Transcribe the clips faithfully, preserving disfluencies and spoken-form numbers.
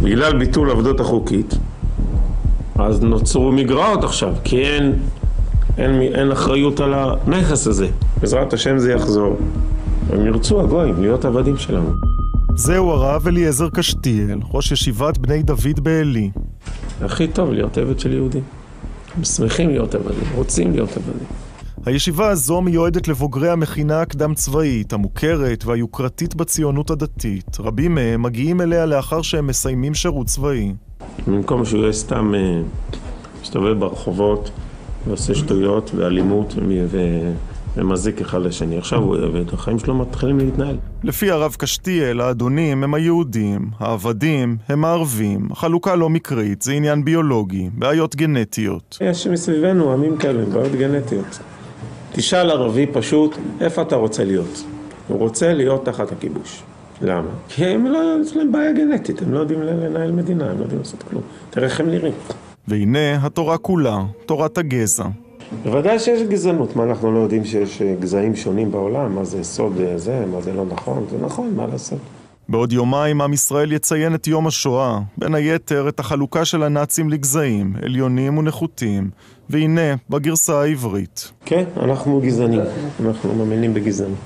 בגלל ביטול עבדות החוקית, אז נוצרו מגרעות עכשיו, כי אין, אין, אין אחריות על הנכס הזה. בעזרת השם זה יחזור. הם ירצו הגויים להיות עבדים שלנו. זהו הרב אליעזר קשתיאל, ראש ישיבת בני דוד בעלי. הכי טוב להיות עבד של יהודים. הם שמחים להיות עבדים, רוצים להיות עבדים. הישיבה הזו מיועדת לבוגרי המכינה הקדם צבאית, המוכרת והיוקרתית בציונות הדתית. רבים מהם מגיעים אליה לאחר שהם מסיימים שירות צבאי. במקום שהוא יהיה סתם מסתובב ברחובות ועושה שטויות ואלימות ומזיק אחד לשני. עכשיו הוא עבד, החיים שלו מתחילים להתנהל. לפי הרב קשתיאל, האדונים הם היהודים, העבדים הם הערבים. החלוקה לא מקרית, זה עניין ביולוגי, בעיות גנטיות. יש מסביבנו עמים כאלה, בעיות גנטיות. תשאל ערבי פשוט, איפה אתה רוצה להיות? הוא רוצה להיות תחת הכיבוש. למה? כי הם לא, יש להם בעיה גנטית, הם לא יודעים לנהל מדינה, הם לא יודעים לעשות כלום. תראה איך הם נראים. והנה התורה כולה, תורת הגזע. בוודאי שיש גזענות, מה אנחנו לא יודעים שיש גזעים שונים בעולם, מה זה סוד זה, מה זה לא נכון, זה נכון, מה לעשות? בעוד יומיים עם ישראל יציין את יום השואה, בין היתר את החלוקה של הנאצים לגזעים, עליונים ונחותים, והנה בגרסה העברית. כן, אנחנו גזענים, אנחנו מאמינים בגזענות.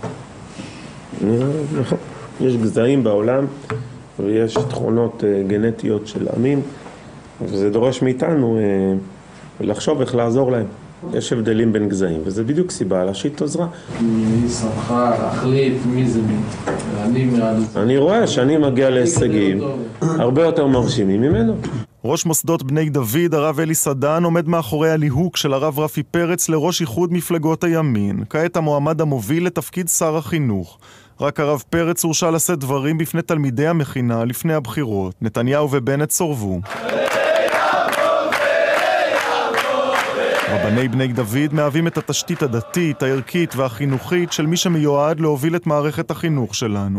יש גזעים בעולם ויש תכונות גנטיות של עמים, וזה דורש מאיתנו לחשוב איך לעזור להם. יש הבדלים בין גזעים, וזה בדיוק סיבה להשית עזרה. מי שמחה להחליט מי זה מי? אני רואה שאני מגיע להישגים הרבה יותר מרשימים ממנו. ראש מוסדות בני דוד, הרב אלי סדן, עומד מאחורי הליהוק של הרב רפי פרץ לראש איחוד מפלגות הימין. כעת המועמד המוביל לתפקיד שר החינוך. רק הרב פרץ הורשה לשאת דברים בפני תלמידי המכינה לפני הבחירות. נתניהו ובנט סורבו. רבני בני דוד מהווים את התשתית הדתית, הערכית והחינוכית של מי שמיועד להוביל את מערכת החינוך שלנו.